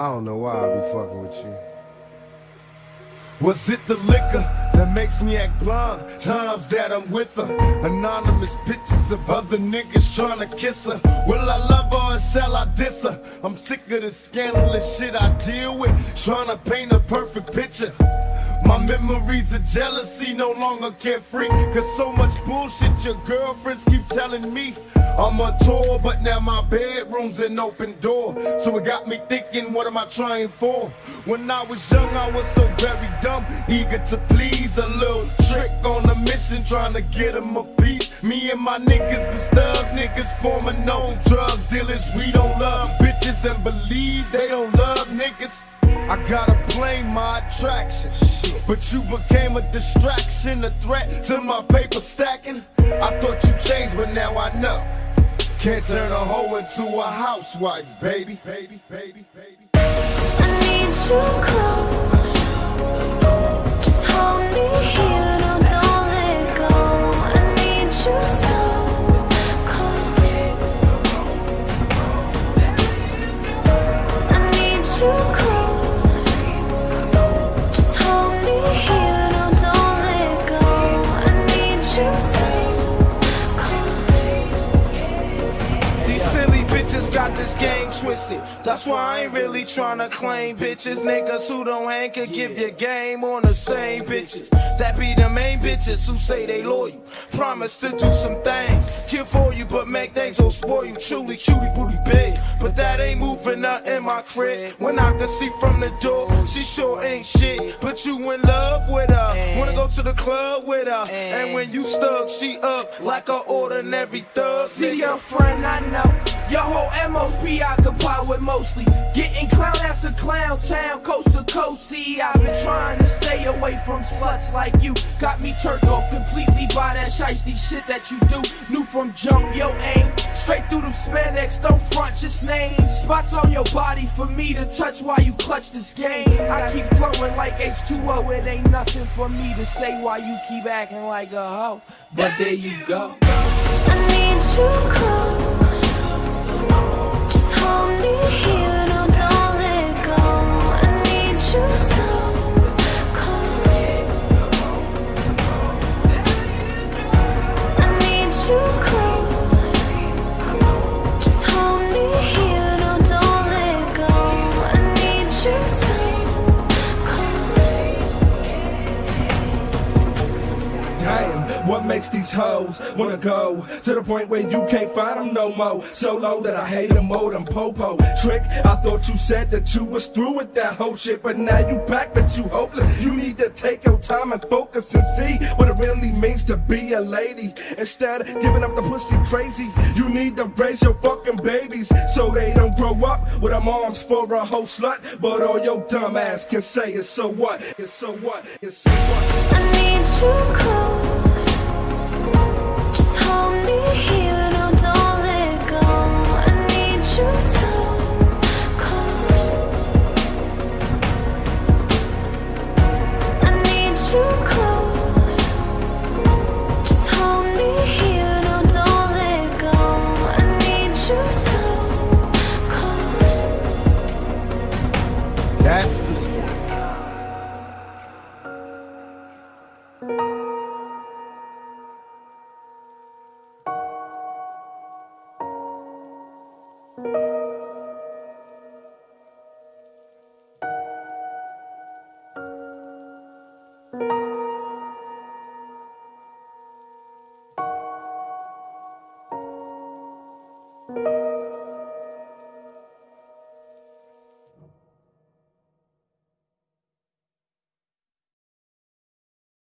I don't know why I be fucking with you. Was it the liquor that makes me act blind? Times that I'm with her, anonymous pictures of other niggas trying to kiss her. Will I love her or shall I diss her? I'm sick of the scandalous shit I deal with, trying to paint a perfect picture. My memories of jealousy no longer carefree, cause so much bullshit your girlfriends keep telling me. I'm on tour, but now my bedroom's an open door. So it got me thinking, what am I trying for? When I was young, I was so very dumb, eager to please. A little trick on a mission, trying to get him a piece. Me and my niggas is thug niggas, forming known drug dealers. We don't love bitches and believe they don't love niggas. I gotta blame my attraction, but you became a distraction, a threat to my paper stacking. I thought you changed, but now I know. Can't turn a hoe into a housewife, baby. I need you close. Just hold me here, no, don't let go. I need you so close. I need you close. Got this game twisted. That's why I ain't really tryna claim bitches. Niggas who don't hang could give your game on the same bitches. That be the main bitches who say they loyal. Promise to do some things, kill for you, but make things so spoil you. Truly cutie booty big, but that ain't moving up in my crib. When I can see from the door, she sure ain't shit, but you in love with her. Wanna go to the club with her, and when you stuck, she up like an ordinary thug. See your friend, I know. Your whole MO's preoccupied with mostly getting clown after clown town, coast to coast. See, I've been trying to stay away from sluts like you. Got me turned off completely by that shiesty shit that you do. Knew from jump, yo aim straight through them spandex, don't front, just name spots on your body for me to touch while you clutch this game. I keep flowing like H2O, it ain't nothing for me to say while you keep acting like a hoe. But there you go. I need you close. Just hold me here, no, don't let go. I need you so close. I need you close. Just hold me here, no, don't let go. I need you so close. Damn, what makes these hoes wanna go to the point where you can't find them no more? So low that I hate them more than Popo. Trick, I thought you said that you was through with that whole shit, but now you back, but you hopeless. You need to take your time and focus and see what it really means to be a lady. Instead of giving up the pussy crazy, you need to raise your fucking babies so they don't grow up with their moms for a whole slut. But all your dumb ass can say is so what, it's so what, it's so what. I need you close. Just hold me here, no, don't let go. I need you so close. I need you close. Just hold me here, no, don't let go. I need you so close. That's the story. close.